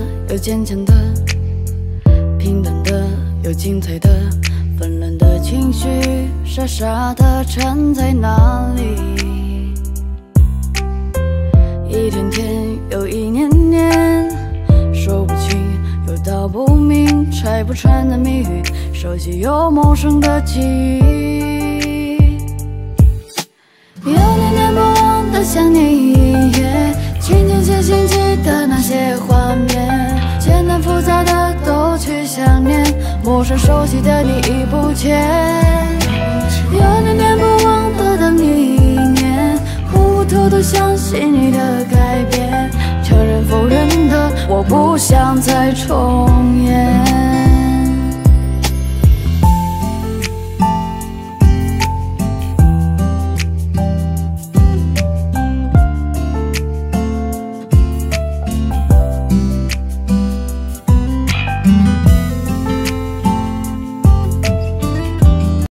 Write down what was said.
有坚强的，平淡的有精彩的，纷乱的情绪傻傻的缠在那里。一天天又一年年，说不清又道不明，拆不穿的谜语，熟悉又陌生的记忆。有念念不忘的想你，轻轻写信记的那些画面，简单复杂的都去想念，陌生熟悉的你已不见。有念念不忘的等一年，糊涂的相信你的改变，承认否认的我不想再重演。